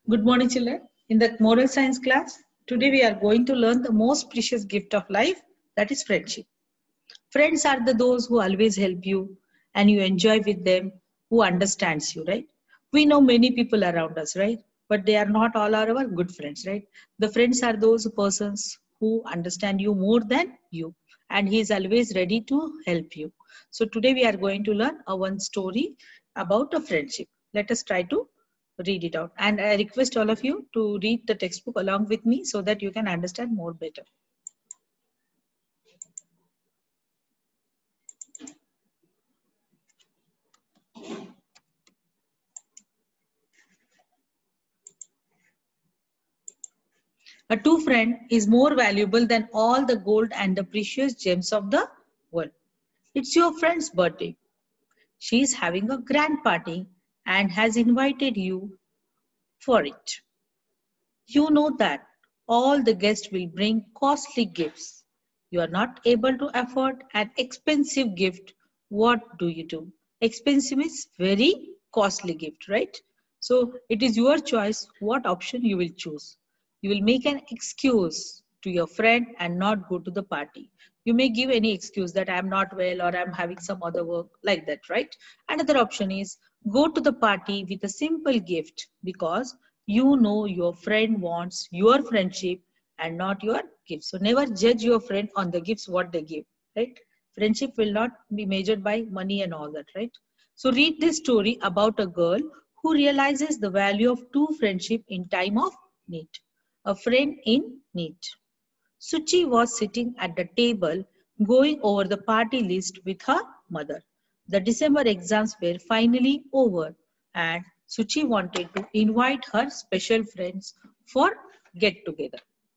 Good morning, children. In the moral science class, today we are going to learn the most precious gift of life, that is friendship. Friends are those who always help you and you enjoy with them, who understands you, right? We know many people around us, right? But they are not all our good friends, right? The friends are those persons who understand you more than you, and he is always ready to help you. So today we are going to learn a one story about a friendship. Let us try to read it out. And I request all of you to read the textbook along with me so that you can understand more better. A true friend is more valuable than all the gold and the precious gems of the world. It's your friend's birthday. She is having a grand party and has invited you for it. You know that all the guests will bring costly gifts. You are not able to afford an expensive gift. What do you do? Expensive is very costly gift, right? So it is your choice what option you will choose. You will make an excuse to your friend and not go to the party. You may give any excuse that I am not well or I am having some other work like that, right? Another option is go to the party with a simple gift because you know your friend wants your friendship and not your gift. So never judge your friend on the gifts what they give, right? Friendship will not be measured by money and all that, right? So read this story about a girl who realizes the value of true friendship in time of need. A friend in need. Suchi was sitting at the table going over the party list with her mother. The December exams were finally over and Suchi wanted to invite her special friends for get together.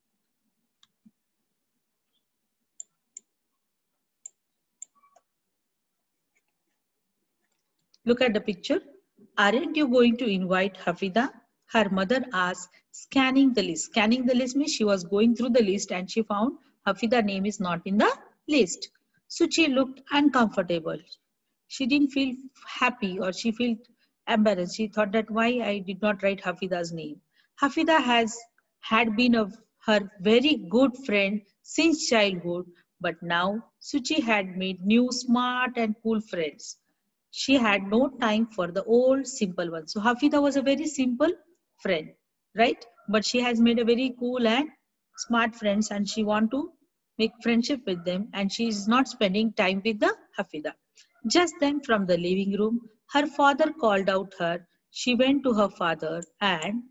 Look at the picture. Aren't you going to invite Hafida? Her mother asked, scanning the list. Scanning the list means she was going through the list and she found Hafida's name is not in the list. Suchi looked uncomfortable. She didn't feel happy or she felt embarrassed. She thought that why I did not write Hafida's name. Hafida had been her very good friend since childhood, but now Suchi had made new smart and cool friends. She had no time for the old simple one. So Hafida was a very simple friend, right? But she has made a very cool and smart friends and she want to make friendship with them and she is not spending time with the Hafida. Just then from the living room, her father called out her. She went to her father and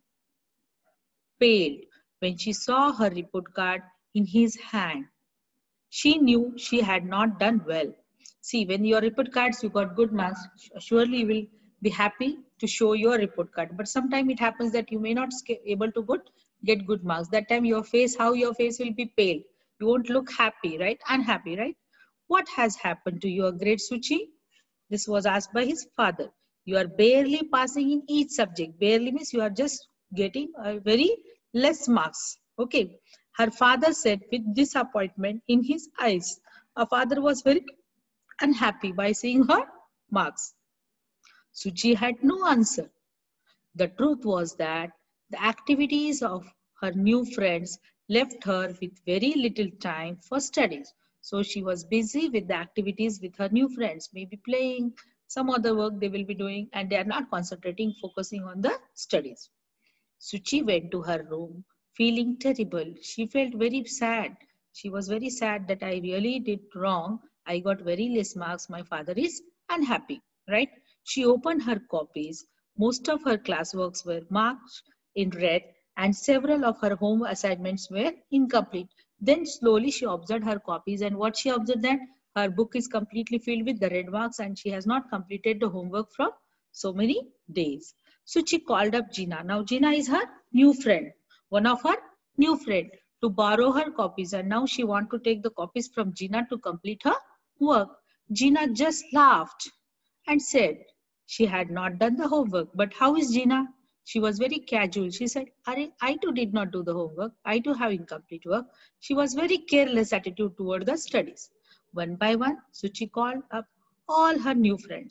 paled when she saw her report card in his hand. She knew she had not done well. See, when your report cards, you got good marks, surely you will be happy to show your report card. But sometimes it happens that you may not able to get good marks. That time your face, how your face will be pale. You won't look happy, right? Unhappy, right? What has happened to your grade, Suchi? This was asked by his father. You are barely passing in each subject. Barely means you are just getting a very less marks. Okay. Her father said with disappointment in his eyes. Her father was very unhappy by seeing her marks. Suchi had no answer. The truth was that the activities of her new friends left her with very little time for studies. So she was busy with the activities with her new friends, maybe playing, some other work they will be doing, and they are not concentrating, focusing on the studies. Suchi went to her room feeling terrible. She felt very sad. She was very sad that I really did wrong. I got very less marks. My father is unhappy, right? She opened her copies. Most of her classworks were marked in red and several of her home assignments were incomplete. Then slowly she observed her copies and what she observed that her book is completely filled with the red marks and she has not completed the homework from so many days. So she called up Gina. Now Gina is her new friend, one of her new friend to borrow her copies and now she want to take the copies from Gina to complete her work. Gina just laughed and said she had not done the homework. But how is Gina? She was very casual. She said, I too did not do the homework. I too have incomplete work. She was very careless attitude toward the studies. One by one, Suchi called up all her new friends.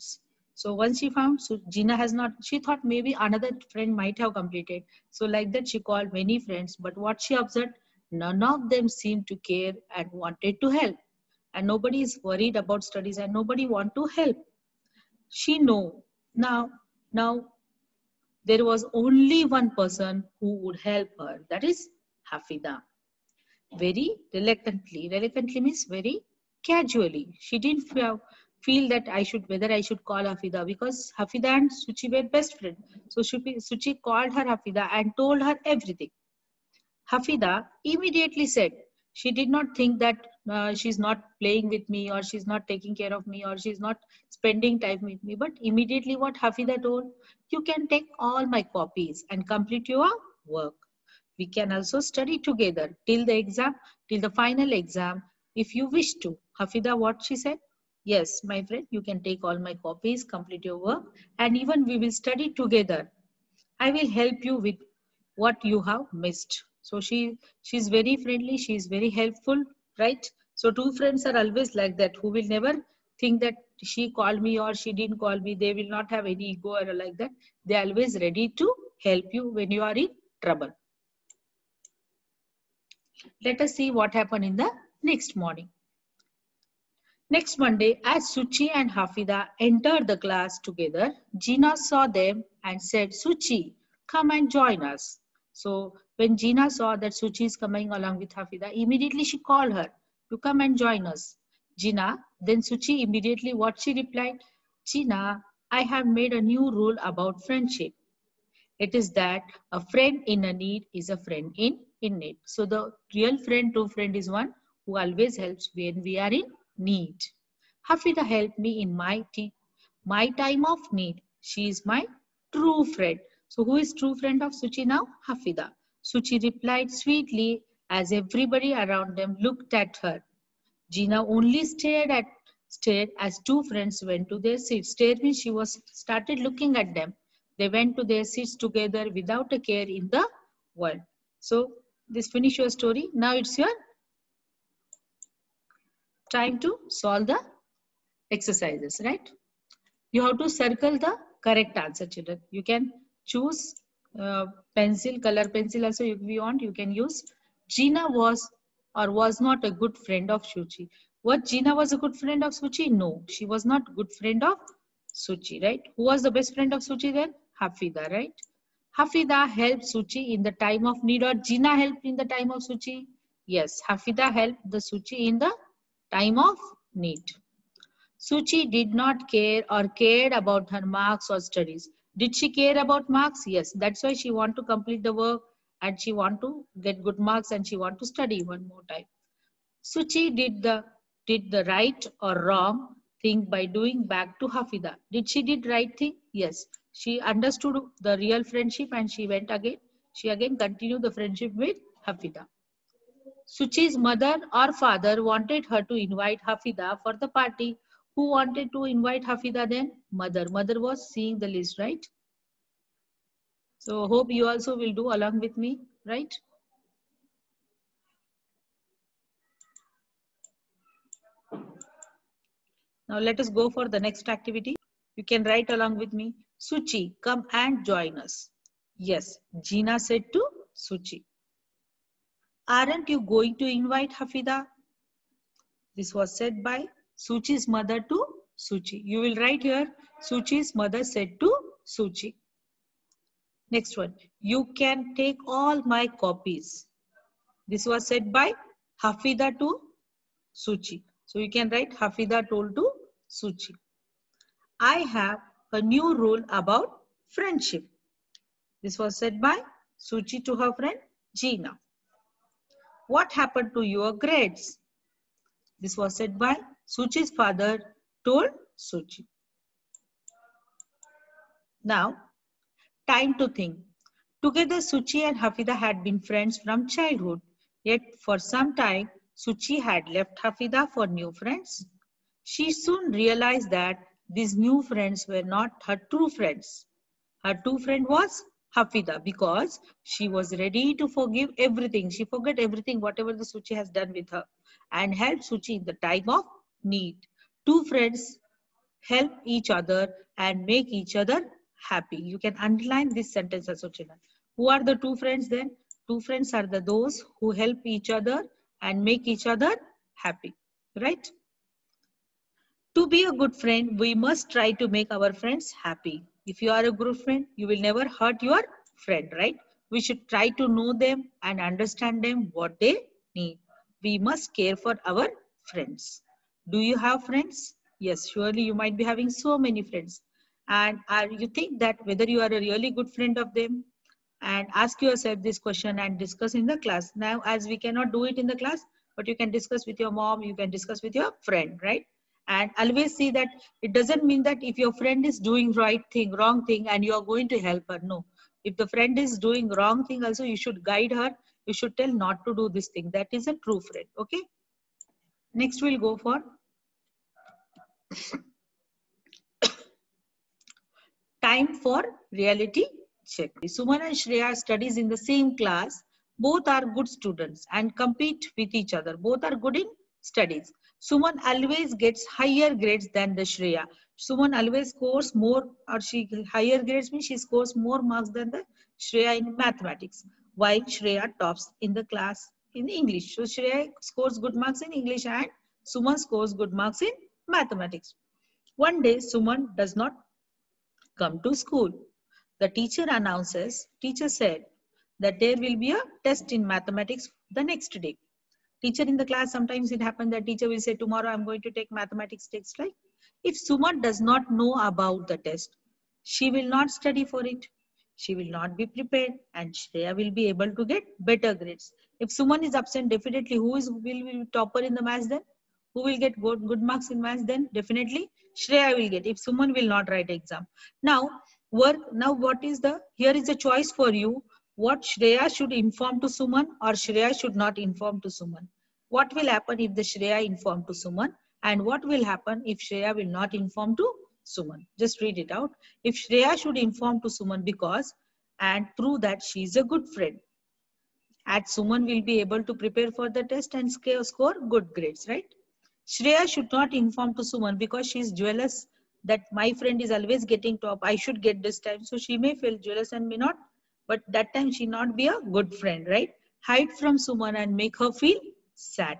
So once she found Gina has not, she thought maybe another friend might have completed. So like that, she called many friends. But what she observed, none of them seemed to care and wanted to help. And nobody is worried about studies and nobody want to help. She know now there was only one person who would help her. That is Hafida. Very reluctantly. Reluctantly means very casually. She didn't feel that whether I should call Hafida, because Hafida and Suchi were best friends. So Suchi called her Hafida and told her everything. Hafida immediately said, she did not think that she's not playing with me, or she's not taking care of me, or she's not spending time with me. But immediately what Hafida told, you can take all my copies and complete your work. We can also study together till the final exam, if you wish to. Hafida, what she said? Yes, my friend, you can take all my copies, complete your work, and even we will study together. I will help you with what you have missed. So she's very friendly, she's very helpful, right? So two friends are always like that, who will never think that she called me or she didn't call me. They will not have any ego or like that. They are always ready to help you when you are in trouble. Let us see what happened in the next morning. Next Monday, as Suchi and Hafida entered the class together, Gina saw them and said, Suchi, come and join us. So when Gina saw that Suchi is coming along with Hafida, immediately she called her to come and join us. Gina, then Suchi immediately what she replied? Gina, I have made a new rule about friendship. It is that a friend in a need is a friend in need. So the real friend, true friend is one who always helps when we are in need. Hafida helped me in my time of need. She is my true friend. So who is true friend of Suchi now? Hafida. Suchi replied sweetly as everybody around them looked at her. Gina only stared as two friends went to their seats. Stared means she was started looking at them. They went to their seats together without a care in the world. So this finish your story. Now it's your time to solve the exercises, right? You have to circle the correct answer, children. You can choose color pencil also if you want. You can use. Gina was or was not a good friend of Suchi. What, Gina was a good friend of Suchi? No, she was not good friend of Suchi, right? Who was the best friend of Suchi then? Hafida, right? Hafida helped Suchi in the time of need, or Gina helped in the time of Suchi? Yes, Hafida helped the Suchi in the time of need. Suchi did not care or cared about her marks or studies. Did she care about marks? Yes. That's why she want to complete the work and she want to get good marks and she want to study one more time. Suchi did the right or wrong thing by doing back to Hafida. Did she did right thing? Yes. She understood the real friendship and she went again. She again continued the friendship with Hafida. Suchi's mother or father wanted her to invite Hafida for the party. Who wanted to invite Hafida then? Mother. Mother was seeing the list, right? So hope you also will do along with me, right? Now let us go for the next activity. You can write along with me. Suchi, come and join us. Yes, Gina said to Suchi. Aren't you going to invite Hafida? This was said by Suchi's mother to Suchi. You will write here, Suchi's mother said to Suchi. Next one, you can take all my copies. This was said by Hafida to Suchi. So you can write Hafida told to Suchi. I have a new rule about friendship. This was said by Suchi to her friend Gina. What happened to your grades? This was said by Suchi's father told Suchi. Now, time to think. Together, Suchi and Hafida had been friends from childhood. Yet, for some time, Suchi had left Hafida for new friends. She soon realized that these new friends were not her true friends. Her true friend was Hafida, because she was ready to forgive everything. She forgot everything, whatever the Suchi has done with her, and helped Suchi in the time of need. Two friends help each other, and make each other happy. You can underline this sentence also, children. Who are the two friends then? Two friends are those who help each other and make each other happy, right? To be a good friend, we must try to make our friends happy. If you are a good friend, you will never hurt your friend, right? We should try to know them and understand them what they need. We must care for our friends. Do you have friends? Yes, surely you might be having so many friends. And are you think that whether you are a really good friend of them? And ask yourself this question and discuss in the class. Now, as we cannot do it in the class, but you can discuss with your mom, you can discuss with your friend, right? And always see that it doesn't mean that if your friend is doing right thing, wrong thing, and you are going to help her. No. If the friend is doing wrong thing also, you should guide her. You should tell not to do this thing. That is a true friend. Okay. Next we'll go for time for reality check. Suman and Shreya studies in the same class. Both are good students and compete with each other. Both are good in studies. Suman always gets higher grades than the Shreya. Suman always scores more, or she higher grades means she scores more marks than the Shreya in mathematics. While Shreya tops in the class in English. So Shreya scores good marks in English and Suman scores good marks in mathematics. One day Suman does not come to school. The teacher said that there will be a test in mathematics the next day. Teacher in the class, sometimes it happens that teacher will say, tomorrow I'm going to take mathematics text, right? If Suman does not know about the test, she will not study for it. She will not be prepared and Shreya will be able to get better grades. If Suman is absent, definitely will be topper in the maths then? Who will get good marks in maths then? Definitely Shreya will get if Suman will not write exam. Now, here is a choice for you. What Shreya should inform to Suman or Shreya should not inform to Suman. What will happen if the Shreya inform to Suman and what will happen if Shreya will not inform to Suman? Just read it out. If Shreya should inform to Suman because and prove that she is a good friend. At Suman will be able to prepare for the test and score good grades, right? Shreya should not inform to Suman because she is jealous that my friend is always getting top. I should get this time. So she may feel jealous and may not, but that time she not be a good friend, right? Hide from Suman and make her feel sad.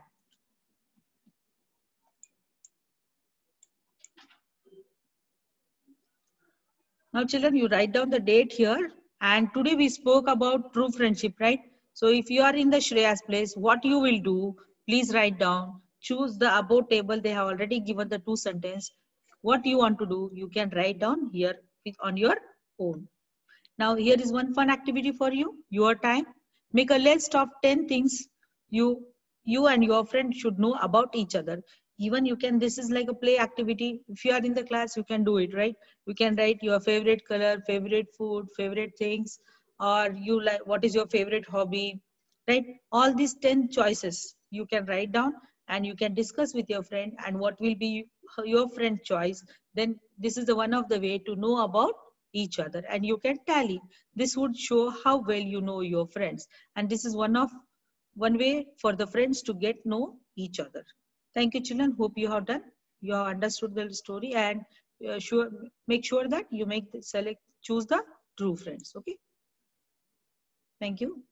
Now children, you write down the date here. And today we spoke about true friendship, right? So if you are in the Shreya's place, what you will do, please write down. Choose the above table. They have already given the two sentences. What you want to do, you can write down here on your own. Now here is one fun activity for you. Your time. Make a list of 10 things you and your friend should know about each other. Even you can, this is like a play activity. If you are in the class, you can do it, right? You can write your favorite color, favorite food, favorite things, or you like what is your favorite hobby, right? All these 10 choices you can write down and you can discuss with your friend and what will be your friend choice. Then this is the one of the way to know about each other and you can tally. This would show how well you know your friends, and this is one way for the friends to get know each other. Thank you children, hope you have understood the story, and make sure that you choose the true friends. Okay, thank you.